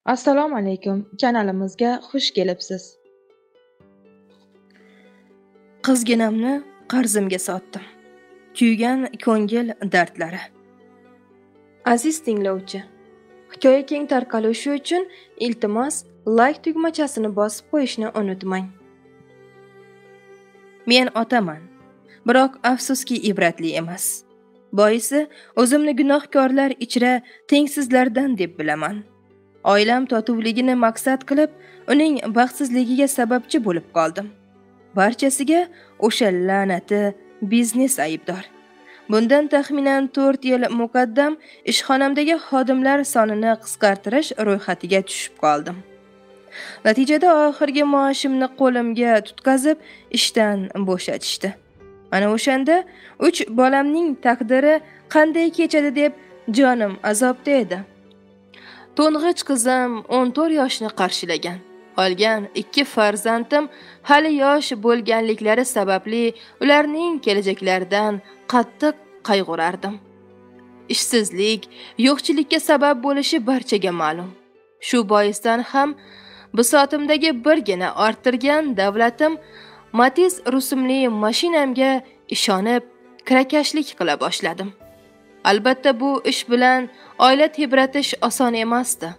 Assalomu alaykum, kanalimizga xush kelibsiz. Qizginamni qarzimga sotdim. Kuygan ko'ngil dardlari. Aziz tinglovchi, hikoya keng tarqalishi uchun iltimos like tugmachasini bosib qo'yishni unutmang. Men otaman, biroq afsuski ibratli emas. Boisi o'zimni gunohkorlar ichra tengsizlardan deb bilaman. Oilam totuvligini maqsad qilib, uning baxtsizligiga sababchi bo'lib qoldim. Barchasiga o'sha la'nati biznes aybdor. Bundan taxminan 4 yil muqaddam ishxonamdagi xodimlar sonini qisqartirish ro'yxatiga tushib qoldim. Natijada oxirgi maoshimni qo'limga tutqazib, ishdan bo'shatishdi. Mana o'shanda 3 bolamning taqdiri qanday kechadi deb jonim azobda edi. To'ng'ich qizim 14 yoshni qarshilagan. Qolgan 2 farzandim hali yosh bo'lganliklari sababli ularning kelajaklaridan qattiq qayg'urardim. Ishsizlik, yo'qchilikka sabab bo'lishi barchaga ma'lum. Shu boisdan ham bisotimdagi birgina orttirgan davlatim Matiz rusumli mashinamga ishonib, kirakashlik qila boshladim. Albatta bu ish bilan oila tebratish oson emasdi.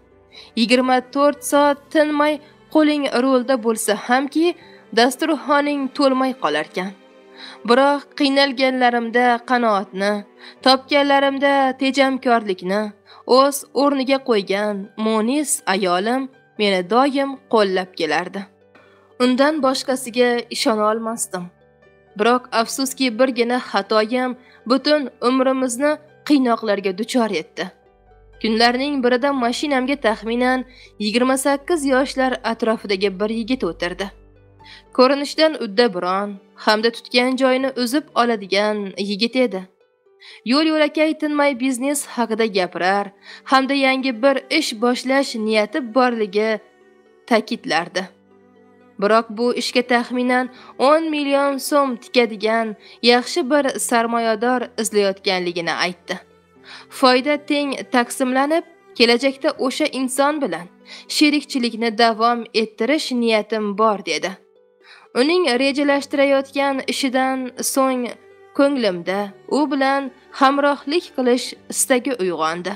24 soat tinmay qo'ling rulda bo'lsa hamki, dasturxoning to'lmay qolarkan. Biroq qiynalganlarimda qanoatni, topganlarimda tejamkorlikni o'z o'rniga qo'ygan munis ayolim meni doim qo'llab kelardi. Undan boshqasiga ishona olmasdim. Biroq afsuski birgina xatoyim butun umrimizni qiynoqlarga duchor etdi. Kunlarning birida mashinamga taxminan 28 yoshlar atrofidagi bir yigit o'tirdi. Ko'rinishdan uddaburon hamda tutgan joyini uzib oladigan yigit edi. Yo'l-yo'lakay tinmay biznes haqida gapirar hamda yangi bir ish boshlash niyati borligi ta'kidlardi. Biroq bu ishga taxminan 10 million so'm tikadigan yaxshi bir sarmoyador izlayotganligini aytdi. Foyda teng taqsimlanib, kelajakda o'sha inson bilan sherikchilikni davom ettirish niyatim bor dedi. Uning rejalashtirayotgan ishidan so'ng ko'nglimda u bilan hamrohlik qilish istagi uyg'ondi.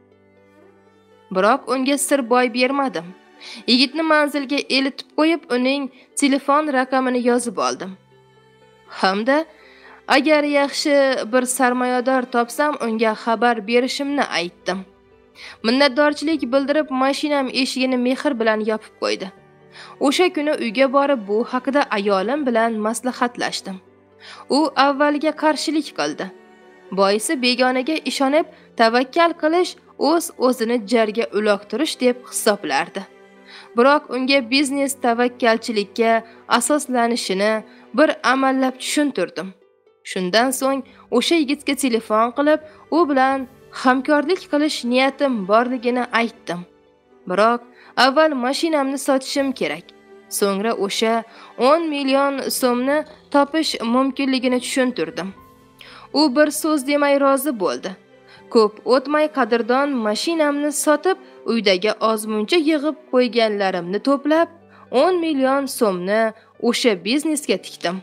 Biroq unga sir boy bermadim. Yigitni manzilga eltib qo'yib, uning telefon raqamini yozib oldim. Hamda agar yaxshi bir sarmoyador topsam, unga xabar berishimni aytdim. Minnatdorchilik bildirib, mashinam eshigini mehr bilan yopib qo'ydi. O'sha kuni uyga borib bu haqida ayolim bilan maslahatlashdim. U avvaliga qarshilik qildi. Boisi begonaga ishonib tavakkal qilish o'zini jarga uloqtirish deb hisoblardi. Biroq unga biznes tavakkalchilikka asoslanishini bir amallab tushuntirdim. Shundan so'ng o'sha yigitga telefon qilib, u bilan hamkorlik qilish niyatim borligini aytdim. Biroq avval mashinamni sotishim kerak. So'ngra o'sha 10 million so'mni topish mumkinligini tushuntirdim. U bir so'z demay rozi bo'ldi. Ko'p o'tmay qadrdon mashinamni sotib, uydagi ozmuncha yig'ib qo'yganlarimni to'plab 10 million so'mni o'sha biznesga tikdim.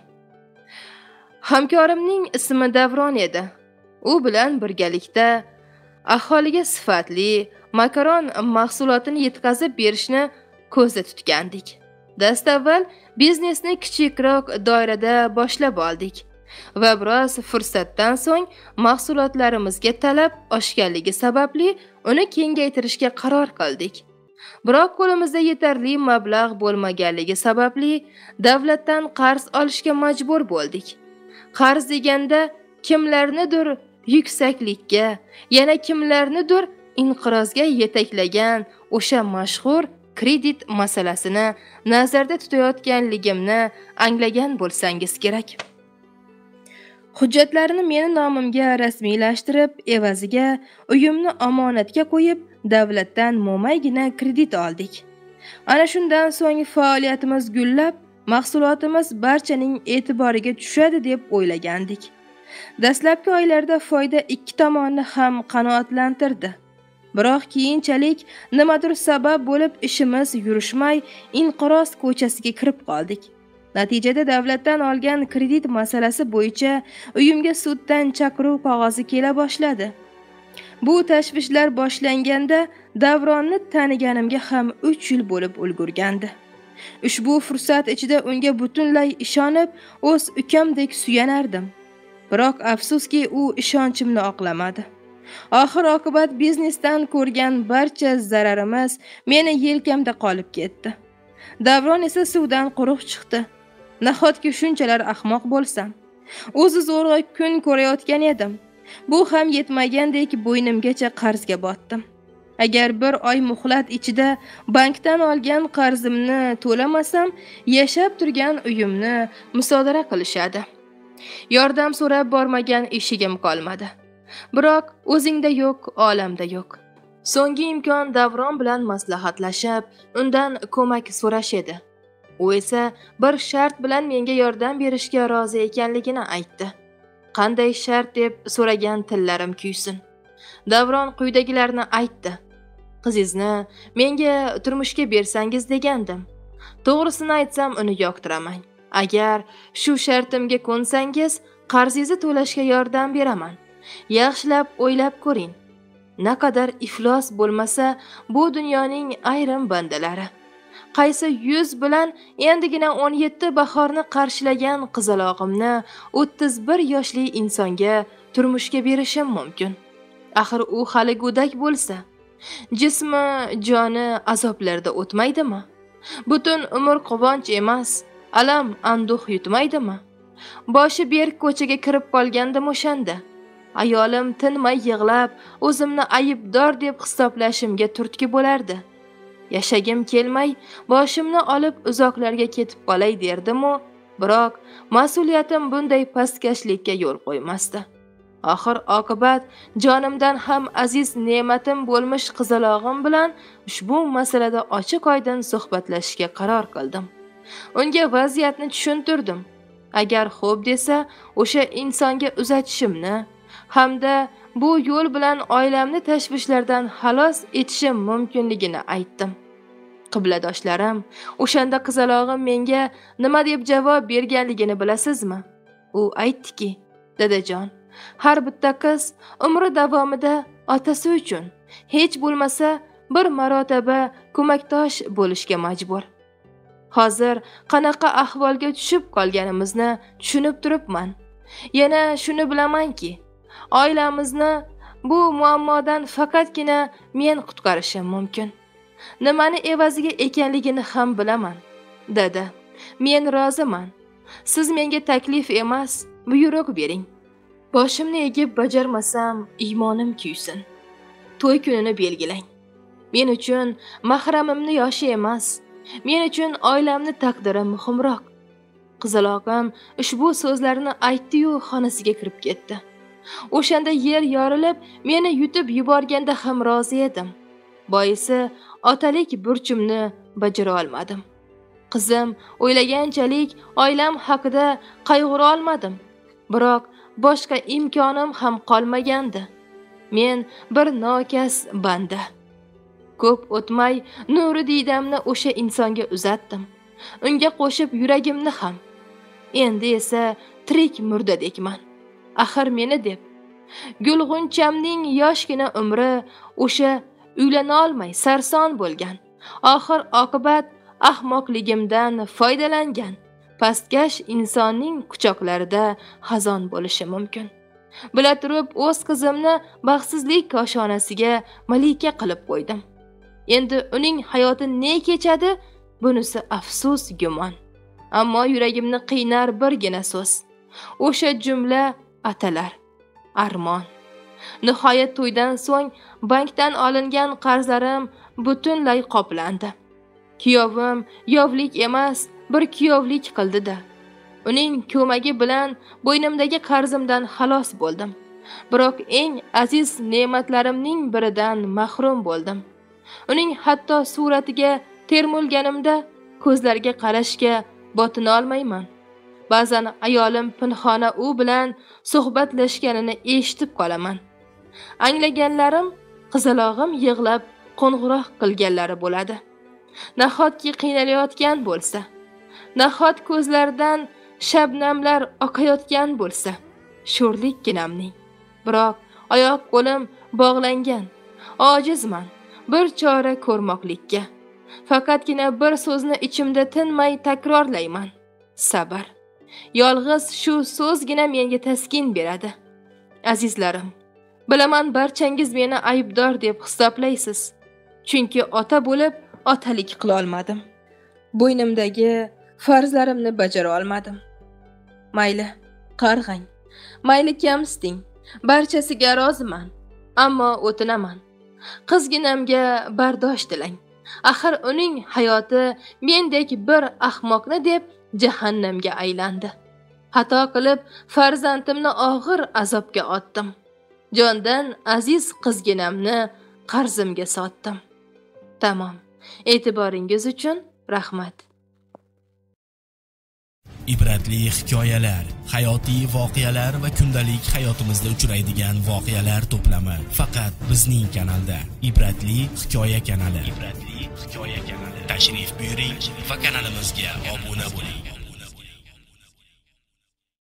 Hamkorimning ismi Davron edi. U bilan birgalikda aholiga sifatli makaron mahsulotini yetkazib berishni ko'zda tutgandik. Dastavval biznesni kichikroq doirada boshlab oldik va biroz fursatdan so'ng mahsulotlarimizga talab oshganligi sababli uni kengaytirishga qaror qildik. Biroq qo'limizda yetarli mablag' bo'lmaganligi sababli davlatdan qarz olishga majbur bo'ldik. Qarz deganda kimlarnidir yuksaklikka, yana kimlarnidir inqirozga yetaklagan o'sha mashhur kredit masalasini nazarda tutayotganligimni anglagan bo'lsangiz kerak. Hujjatlarni meni nomimga rasmiylashtirib, evaziga uyimni omonatga qo'yib, davlatdan mo'maygina kredit oldik. Ana shundan so'ng faoliyatimiz gullab, mahsulotimiz barchaning e'tiboriga tushadi deb o'ylagandik. Dastlabki oylarda foyda ikki tomonni ham qanoatlantirdi. Biroq keyinchalik nimadir sabab bo'lib ishimiz yurishmay, inqiroz ko'chasiga kirib qoldik. Natijada davlatdan olgan kredit masalasi bo'yicha uyimga suddan chaqiruv qog'ozi kela boshladi. Bu tashvishlar boshlanganda Davronni taniganimga ham 3 yil bo'lib ulgurgandi. Ushbu fursat ichida unga butunlay ishonib, o'z ukamdek suyanardim. Biroq afsuski, u ishonchimni oqlamadi. Oxir-oqibat biznesdan ko'rgan barcha zararimiz meni yelkamda qolib ketdi. Davron esa suvdan quruq chiqdi. Nahotki shunchalar ahmoq bo'lsam, o'zi zo'rg'a kun ko'rayotgan edim. Bu ham yetmagandek bo'ynimgacha qarzga botdim. Agar bir oy muhlat ichida bankdan olgan qarzimni to'lamasam, yashab turgan uyimni musodara qilishadi. Yordam so'rab bormagan eshigim qolmadi. Biroq o'zingda yo'q, olamda yo'q. So'nggi imkon Davron bilan maslahatlashib, undan ko'mak so'rash edi. U esa bir shart bilan menga yordam berishga rozi ekanligini aytdi. Qanday shart deb so'ragan tillarim kuysin. Davron quyidagilarni aytdi. Qizingizni menga turmushga bersangiz degandim. To'g'risini aytsam, uni yoqtiraman. Agar shu shartimga ko'nsangiz, qarzingizni to'lashga yordam beraman. Yaxshilab o'ylab ko'ring. Naqadar iflos bo'lmasa, bu dunyoning ayrim bandalari qaysi yuz bilan endigina 17 bahorni qarshilagan qizalog'imni 31 yoshli insonga turmushga berishim mumkin. Axir u hali go'dak bo'lsa, jismi, joni azoblarda o'tmaydimi? Butun umr quvonch emas, alam, anduh yutmaydimi? Boshi berk ko'chaga kirib qolgandim o'shanda. Ayolim tinmay yig'lab, o'zimni aybdor deb hisoblashimga turtki bo'lardi. Yashagim kelmay, boshimni olib uzoqlarga ketib qolay derdim-u, biroq mas'uliyatim bunday pastkashlikka yo'l qo'ymasdi. Oxir oqibat jonimdan ham aziz ne'matim bo'lmish qizalog'im bilan ushbu masalada ochiq-oydin suhbatlashishga qaror qildim. Unga vaziyatni tushuntirdim. Agar xo'p desa, o'sha insonga uzatishimni hamda bu yo'l bilan oilamni tashvishlardan xalos etishim mumkinligini aytdim. Qibladoshlarim, o'shanda qizalog'im menga nima deb javob berganligini bilasizmi? U aytdiki: "Dadajon, har bitta qiz umri davomida otasi uchun hech bo'lmasa bir marotaba ko'makdosh bo'lishga majbur. Hozir qanaqa ahvolga tushib qolganimizni tushunib turibman. Yana shuni bilamanki, oilamizni bu muammodan faqatgina men qutqarishim mumkin. Nimani evaziga ekanligini ham bilaman. Dada, men roziman. Siz menga taklif emas, buyruq bering. Boshimni egib bajarmasam, iymonim kuysin. To'y kunini belgilang. Men uchun mahramimni yoshi emas, men uchun oilamni taqdiri muhimroq." Qizalog'im ushbu so'zlarni aytdi-yu xonasiga kirib ketdi. O'shanda yer yorilib, meni yutib yuborganda ham rozi edim. Boisi otalik burchimni bajara olmadim. Qizim o'ylaganchalik oilam haqida qayg'ura olmadim. Biroq boshqa imkonim ham qolmagandi. Men bir nokas banda. Ko'p o'tmay nuri diydamni o'sha insonga uzatdim. Unga qo'shib yuragimni ham. Endi esa tirik murdadekman. Axir meni deb gulg'unchamning yoshgina umri o'sha uylana olmay sarson bo'lgan. Oxir oqibat ahmoqligimdan foydalangan pastkash insonning quchoqlarida xazon bo'lishi mumkin. Bila turib o'z qizimni baxtsizlik koshonasiga malika qilib qo'ydim. Endi uning hayoti ne kechadi, bunisi afsus gumon. Ammo yuragimni qiynar birgina so'z. O'sha jumla atalar, armon. Nihoyat to'ydan so'ng bankdan olingan qarzlarim butunlay qoplandi. Kuyovim yovlik emas, bir kuyovlik qildi-da. Uning ko'magi bilan bo'ynimdagi qarzimdan xalos bo'ldim. Biroq eng aziz ne'matlarimning biridan mahrum bo'ldim. Uning hatto suratiga termulganimda ko'zlariga qarashga botina olmayman. Ba'zan ayolim pinhona u bilan suhbatlashganini eshitib qolaman. Anglaganlarim qizalog'im yig'lab qo'ng'iroq qilganlari bo'ladi. Nahotki qiynalayotgan bo'lsa, nahot ko'zlaridan shabnamlar oqayotgan bo'lsa, sho'rlikkinamning. Biroq oyoq qo'lim bog'langan, ojizman bir chora ko'rmoqlikka. Faqatgina bir so'zni ichimda tinmay takrorlayman. Sabr. Yolg'iz shu so'zgina menga taskin beradi. Azizlarim, bilaman barchangiz meni aybdor deb hisoblaysiz. Chunki ota bo'lib otalik qila olmadim. Bo'ynimdagi farzlarimni bajara olmadim. Mayli, qarg'ang. Mayli kamsiting. Barchasiga roziman, ammo o'tinaman. Qizginamga bardosh tilang. Axir uning hayoti mendek bir ahmoqni deb jahannamga aylandi. Xato qilib farzandimni og'ir azobga otdim. Jondan aziz qizginamni qarzimga sotdim. Tamom. E'tiboringiz uchun rahmat. Ibratli hikoyalar, hayotiy voqealar va kundalik hayotimizda uchraydigan voqealar to'plami faqat bizning kanalda. Ibratli hikoya kanali. Tashrif buyuring va kanalimizga obuna bo'ling.